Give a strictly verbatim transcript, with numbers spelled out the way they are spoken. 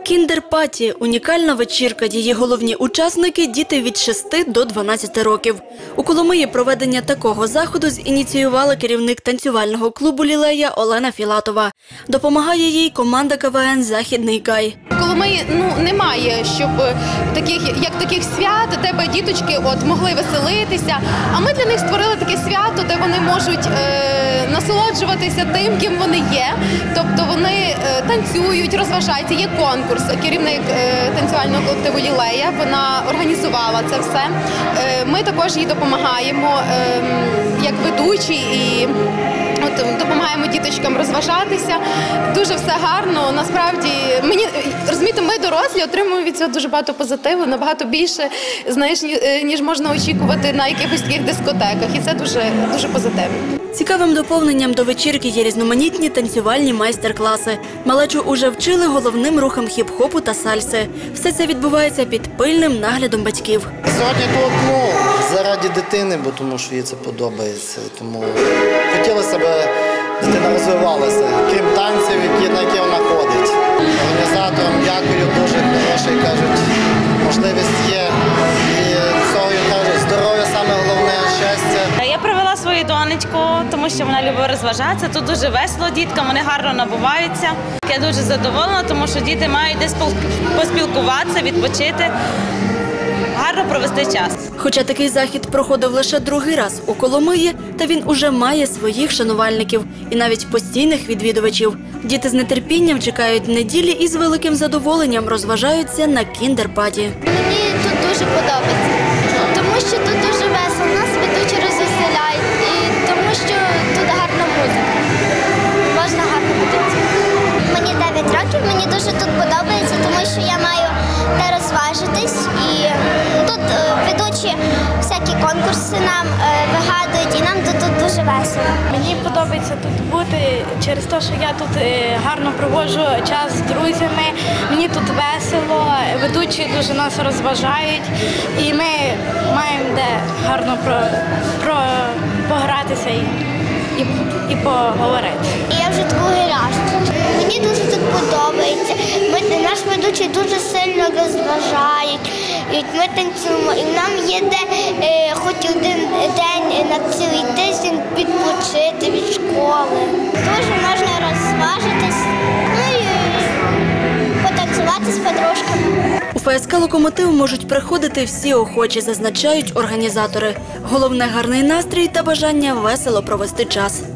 Кіндер-паті – унікальна вечірка. Її головні учасники – діти від шести до дванадцяти років. У Коломиї проведення такого заходу зініціювала керівник танцювального клубу «Лілея» Олена Філатова. Допомагає їй команда ка ве ен «Західний Гай». В Коломиї ну, немає, щоб таких, як таких свят, де б діточки от, могли веселитися. А ми для них створили таке свято, де вони можуть е, насолоджуватися тим, ким вони є. Тобто вони е, танцюють, розважаються, є конкурс. Керівник е, танцювального колективу «Лілея», вона організувала це все. Е, ми також їй допомагаємо е, як ведучі і от, допомагаємо діточкам розважатися. Дуже все гарно. Насправді, мені, розумієте, ми дорослі отримуємо від цього дуже багато позитиву, набагато більше, знаєш, ніж можна очікувати на якихось таких дискотеках. І це дуже, дуже позитивно. Цікавим доповненням до вечірки є різноманітні танцювальні майстер-класи. Малечу уже вчили головним рухам хіп-хопу та сальси. Все це відбувається під пильним наглядом батьків. Сьогодні тут ну, заради дитини, бо тому що їй це подобається. Тому хотілося б, дитина розвивалася, крім танців, які, на які вона ходить. Організаторам дякую, дуже хороший, кажуть, можливість є. І цього кажуть, здоров'я саме головне, щастя. Я привела свою донечку, тому що вона любить розважатися. Тут дуже весело діткам, вони гарно набуваються. Я дуже задоволена, тому що діти мають десь поспілкуватися, відпочити, гарно провести час. Хоча такий захід проходив лише другий раз у Коломиї, та він уже має своїх шанувальників і навіть постійних відвідувачів. Діти з нетерпінням чекають неділі і з великим задоволенням розважаються на кіндер-паті. Мені тут дуже подобається, тому що тут дуже весело, нас ведучі розвеселяють, і тому що тут гарна музика, можна гарно ходити. Мені дев'ять років, мені дуже тут подобається, тому що я маю де розважитись, і тут ведучі всякі конкурси нам вигадують, і нам тут, тут дуже весело. Мені подобається тут бути через те, що я тут гарно проводжу час з друзями, мені тут весело, ведучі дуже нас розважають, і ми маємо де гарно про, про, погратися і, і, і поговорити. Я вже другий раз. Мені дуже тут подобається. Ми, наш ведучий дуже сильно розважають. І ми танцюємо, і нам є де е, хоч один день на цілий тиждень відпочити від школи. Дуже можна розважитись, ну і потанцювати з подружками. У еф ес ка «Локомотив» можуть приходити всі охочі, зазначають організатори. Головне – гарний настрій та бажання весело провести час.